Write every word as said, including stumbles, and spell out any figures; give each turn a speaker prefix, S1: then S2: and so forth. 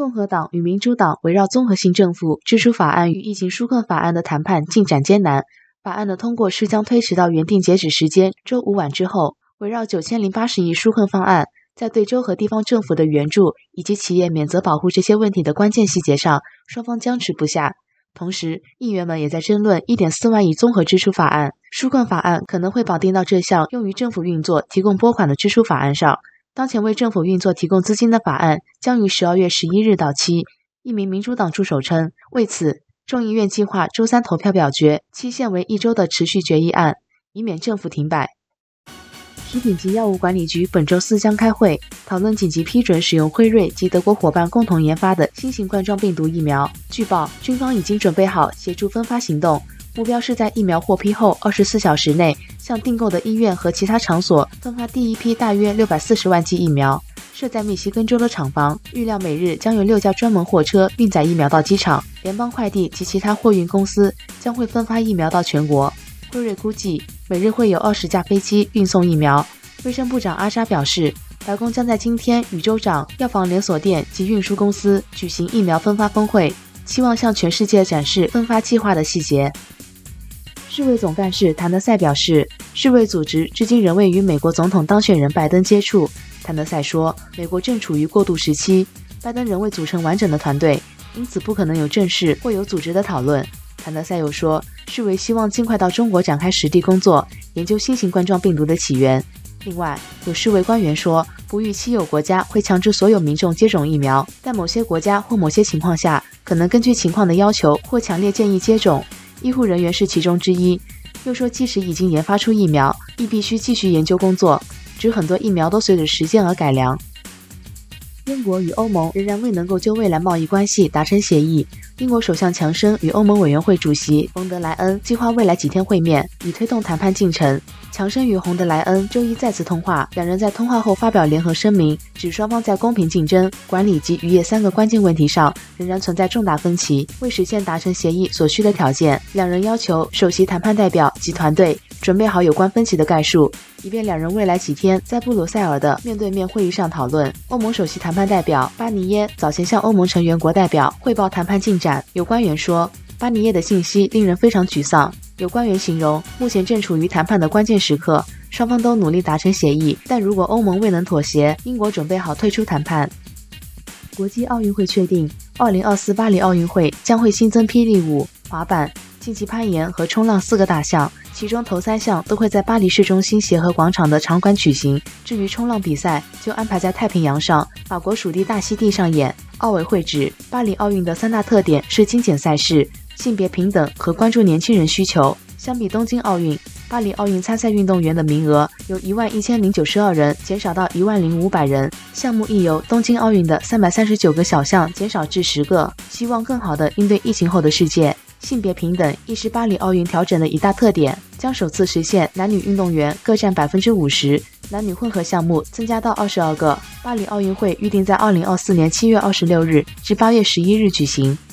S1: 共和党与民主党围绕综合性政府支出法案与疫情纾困法案的谈判进展艰难，法案的通过是将推迟到原定截止时间周五晚之后。围绕九千零八十亿纾困方案，在对州和地方政府的援助以及企业免责保护这些问题的关键细节上，双方僵持不下。同时，议员们也在争论 一点四万亿综合支出法案，纾困法案可能会绑定到这项用于政府运作提供拨款的支出法案上。当前为政府运作提供资金的法案将于十二月十一日到期。一名民主党助手称，为此，众议院计划周三投票表决期限为一周的持续决议案，以免政府停摆。食品及药物管理局本周四将开会，讨论紧急批准使用辉瑞及德国伙伴共同研发的新型冠状病毒疫苗。据报，军方已经准备好协助分发行动，目标是在疫苗获批后二十四小时内，向订购的医院和其他场所分发第一批大约六百四十万剂疫苗。设在密西根州的厂房，预料每日将有六架专门货车运载疫苗到机场。联邦快递及其他货运公司将会分发疫苗到全国。辉瑞估计每日会有二十架飞机运送疫苗。卫生部长阿扎表示，白宫将在今天与州长、药房连锁店及运输公司举行疫苗分发峰会，期望向全世界展示分发计划的细节。世卫总干事谭德赛表示，世卫组织至今仍未与美国总统当选人拜登接触。谭德赛说，美国正处于过渡时期，拜登仍未组成完整的团队，因此不可能有正式或有组织的讨论。谭德赛又说，世卫希望尽快到中国展开实地工作，研究新型冠状病毒的起源。另外，有世卫官员说，不预期有国家会强制所有民众接种疫苗，但某些国家或某些情况下，可能根据情况的要求或强烈建议接种。医护人员是其中之一。又说，即使已经研发出疫苗，亦必须继续研究工作，指很多疫苗都随着时间而改良。英国与欧盟仍然未能够就未来贸易关系达成协议。英国首相强生与欧盟委员会主席冯德莱恩计划未来几天会面，以推动谈判进程。强生与洪德莱恩周一再次通话，两人在通话后发表联合声明，指双方在公平竞争、管理及渔业三个关键问题上仍然存在重大分歧。为实现达成协议所需的条件，两人要求首席谈判代表及团队准备好有关分歧的概述，以便两人未来几天在布鲁塞尔的面对面会议上讨论。欧盟首席谈判代表巴尼耶早前向欧盟成员国代表汇报谈判进展，有官员说，巴尼耶的信息令人非常沮丧。有官员形容，目前正处于谈判的关键时刻，双方都努力达成协议，但如果欧盟未能妥协，英国准备好退出谈判。国际奥运会确定，二零二四巴黎奥运会将会新增霹雳舞、滑板、竞技攀岩和冲浪四个大项，其中头三项都会在巴黎市中心协和广场的场馆举行。至于冲浪比赛，就安排在太平洋上，法国属地大溪地上演。奥委会指，巴黎奥运的三大特点是精简赛事、性别平等和关注年轻人需求。相比东京奥运，巴黎奥运参赛运动员的名额由一万一千零九十二人减少到一万零五百人，项目亦由东京奥运的三百三十九个小项减少至十个，希望更好地应对疫情后的世界。性别平等亦是巴黎奥运调整的一大特点，将首次实现男女运动员各占 百分之五十， 男女混合项目增加到二十二个。巴黎奥运会预定在二零二四年七月二十六日至八月十一日举行。